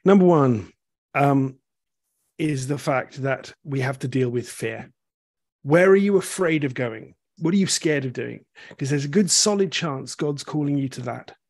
Number one is the fact that we have to deal with fear. Where are you afraid of going? What are you scared of doing? Because there's a good solid chance God's calling you to that.